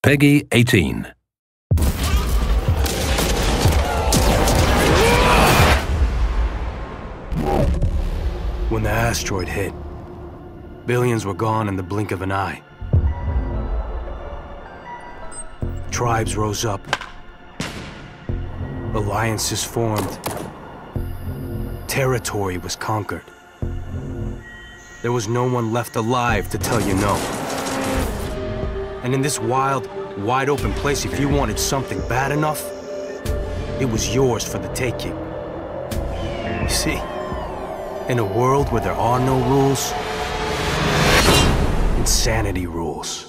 Peggy 18. When the asteroid hit, billions were gone in the blink of an eye. Tribes rose up. Alliances formed. Territory was conquered. There was no one left alive to tell you no. And in this wild, wide-open place, if you wanted something bad enough, it was yours for the taking. You see, in a world where there are no rules, insanity rules.